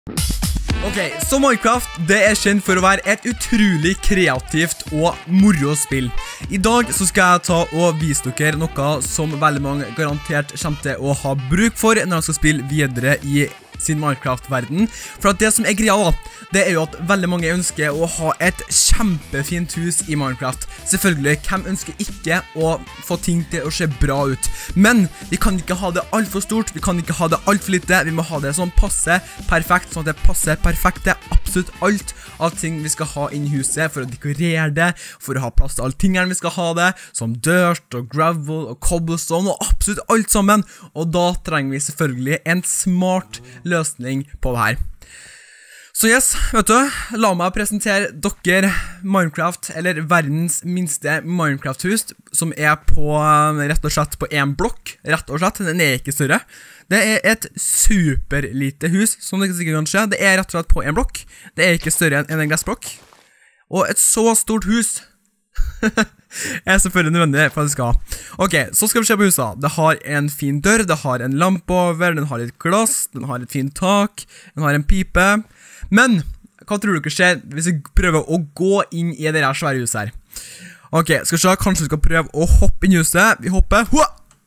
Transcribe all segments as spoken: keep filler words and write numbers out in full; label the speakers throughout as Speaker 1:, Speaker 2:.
Speaker 1: Ok, så Minecraft, det er kjent for å være et utrolig kreativt og moro spill. I dag så skal jeg ta og vise dere noe som veldig mange garantert kommer til å ha bruk for når de skal spille videre i sin Minecraft-verden. For at det som er greia da, det er jo at veldig mange ønsker å ha et kjempefint hus i Minecraft. Selvfølgelig, hvem ønsker ikke å få ting til å se bra ut? Men vi kan ikke ha det alt for stort, vi kan ikke ha det alt for lite, vi må ha det sånn passe perfekt, sånn at det passer perfekt til absolutt alt av ting vi skal ha inn i huset, for å dekorere det, for å ha plass til alle tingene vi skal ha det, som dirt og gravel og cobblestone og absolutt alt sammen. Og da trenger vi selvfølgelig en smart løsning på det her. Så yes, vet du, la meg presentere dere Minecraft, eller verdens minste Minecraft-hus, som er på, rett og slett på en blokk, rett og slett, den er ikke større. Det er et superlite hus, som dere sikkert kan se. Det er rett og slett på en blokk, det er ikke større enn en gressblokk. Og et så stort hus er selvfølgelig nødvendig for at det skal ha. Ok, så skal vi se på huset. Det har en fin dør, det har en lampe over, den har litt glass, den har et fint tak, den har en pipe. Men, hva tror dere skjer hvis vi prøver å gå inn i det her svære huset her? Ok, skal vi se, kanskje vi skal prøve å hoppe inn i huset. Vi hopper. Hoa!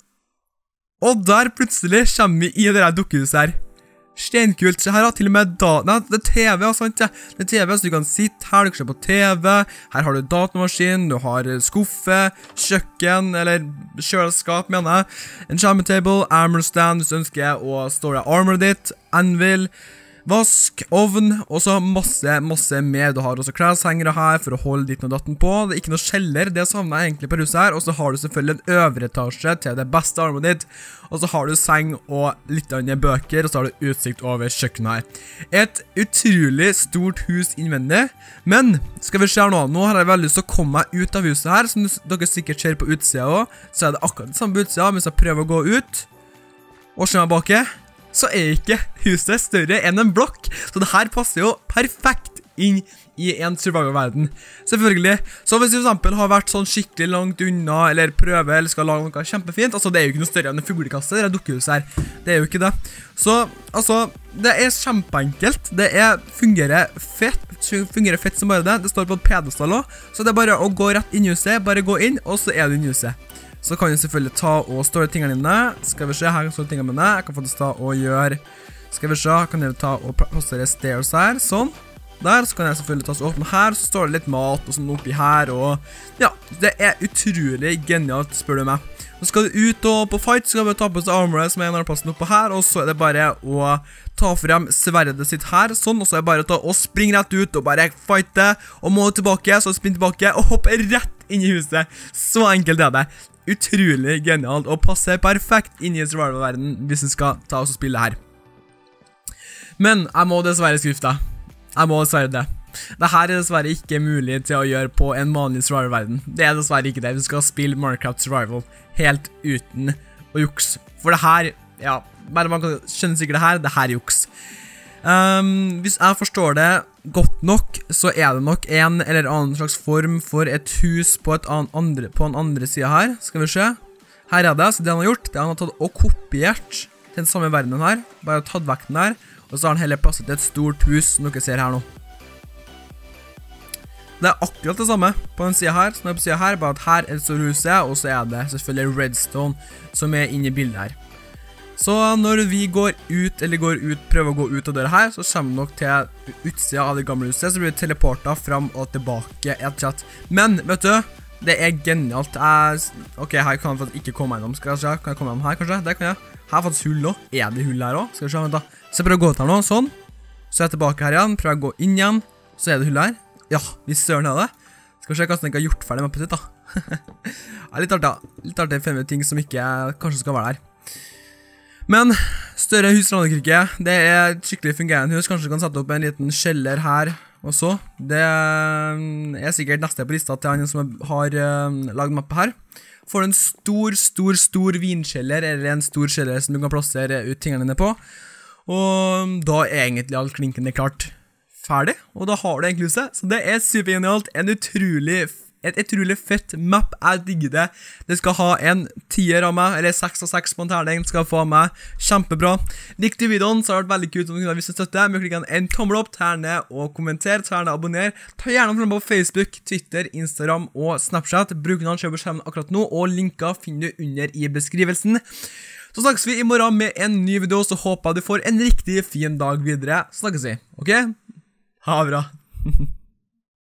Speaker 1: Og der plutselig kommer vi i det her dukkehuset her. Steinkult, så her har til og med da... Nei, det er T V, sant? Ja. Det er T V, så du kan sitte her, du kan se på T V. Her har du datamaskin, du har skuffe, kjøkken, eller kjøleskap, mener jeg. En skjermetable, armor stand, hvis du ønsker å store armor ditt, anvil, vask, ovn, og så masse, masse mer. Du har også kleshengere her for å holde ditt og datten på. Det er ikke noe skjeller, det savner jeg egentlig på huset her. Og så har du selvfølgelig en øvre etasje til det beste armoret ditt. Og så har du seng og litt andre bøker, og så har du utsikt over kjøkkenet her. Et utrolig stort hus innvendig. Men, skal vi se nå, nå har jeg veldig lyst til å komme meg ut av huset her, som dere sikkert ser på utsida også. Så er det akkurat det samme på utsida, hvis jeg prøver å gå ut, og se meg bak, så er ikke huset større enn en blokk. Så det her passer jo perfekt inn i en survival-verden. Selvfølgelig. Så hvis vi for eksempel har vært sånn skikkelig langt unna, eller prøver, eller skal lage noe kjempefint, altså det er jo ikke noe større enn en fuglekasse, det er dukkehuset her. Det er jo ikke det. Så, altså, det er kjempeenkelt. Det er, fungerer fett, fungerer fett som bare det. Det står på et pedestal også, så det er bare å gå rett inn i huset, bare gå inn, og så er du inn i huset. Så kan jeg selvfølgelig ta og store tingene dine. Skal vi se, her kan jeg store tingene mine. Jeg kan faktisk ta og gjøre... Skal vi se, kan jeg ta og plassere stairs her, sånn. Der, så kan jeg selvfølgelig ta og åpne her, så står det litt mat og sånn oppi her, og... Ja, det er utrolig genialt, spør du meg. Så skal du ut og på fight, så skal vi ta på oss armoret som er en av plassen oppe her, og så er det bare å ta frem sverdet sitt her, sånn, og så er det bare å ta og springe rett ut og bare fighte, og må tilbake, så springe tilbake, og hoppe rett inn i huset. Så enkelt er det. Utrolig genialt, og passer perfekt inn i survival-verden hvis du skal ta oss og spille her. Men jeg må dessverre skuffe deg. Jeg må dessverre det. Dette er dessverre ikke mulig til å gjøre på en vanlig survival-verden. Det er dessverre ikke det. Vi skal spille Minecraft Survival helt uten å juks. For det her, ja, bare man kan skjønne sikkert det her, det her er juks. Um, hvis jeg forstår det godt nok, så er det nok en eller annen slags form for et hus på, et andre, på en andre side her. Skal vi se. Her er det, så det han har gjort, det han har tatt og kopiert til den samme verdenen her. Bare tatt vekk den her, og så har han heller plasset et stort hus, som dere ser her nå. Det er akkurat det samme på den siden her, som er på siden her, bare at her er det store huset, og så er det selvfølgelig redstone som er inne i bildet her. Så når vi går ut, eller går ut, prøver å gå ut av døra her, så kommer vi nok til utsida av det gamle huset, så blir vi teleportet fram og tilbake et chat. Men, vet du, det er genialt. Jeg, ok, her kan jeg faktisk ikke komme gjennom. Skal jeg se, kan jeg komme gjennom her kanskje? Det kan jeg. Her er faktisk hull også. Er det hull her også? Skal vi se, vent da. Så jeg prøver å gå ut her nå, sånn. Så er jeg tilbake her igjen, prøver å gå inn igjen. Så er det hull her. Ja, vi ser den her det. Skal vi se hva som ikke har gjort ferdig med på sitt da. Det er litt artig, litt artig å finne ting som ikke kanskje skal være der. Men, større hus raner ikke. Det er et skikkelig fungerende hus. Kanskje du kan sette opp en liten kjeller her også. Det er sikkert neste på lista til han som har uh, laget mappe her. Får en stor, stor, stor vinkjeller, eller en stor kjeller som du kan plassere ut tingene dine på. Og da er egentlig alt klinkende klart ferdig, og da har du egentlig huset. Så det er supergenialt. En utrolig et utrolig fett map, jeg digger det. Det skal ha en tier av meg, eller seks av seks på en terning, skal få av meg. Kjempebra. Likte videoen, så har det vært veldig kult om du kunne vise støtte. Men klikk en tommel opp, terne og kommenter, terne og abonner. Ta gjerne frem på Facebook, Twitter, Instagram og Snapchat. Bruk noen kjøp på skjermen akkurat nå, og linker finner du under i beskrivelsen. Så snakkes vi i morgen med en ny video, så håper jeg du får en riktig fin dag videre. Så snakkes vi, ok? Ha det bra.